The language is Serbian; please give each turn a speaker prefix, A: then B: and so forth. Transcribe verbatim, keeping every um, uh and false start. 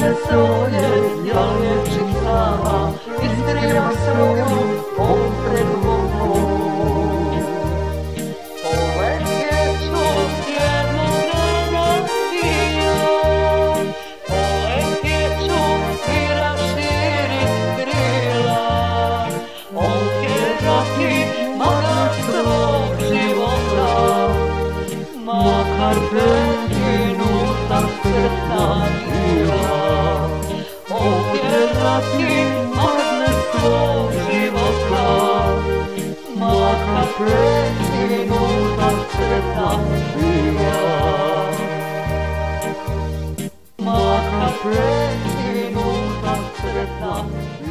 A: svoje ja liječim sama i skrivam svoju bol pred Bogom. Ove pjeću jednog dana i ja, ove pjeću i raširit krila, otjerati makar svog života, makar prekinuta sretna bila, otjerati makar svog života, makar prekinuta sretna bila, makar prekinuta sretna bila.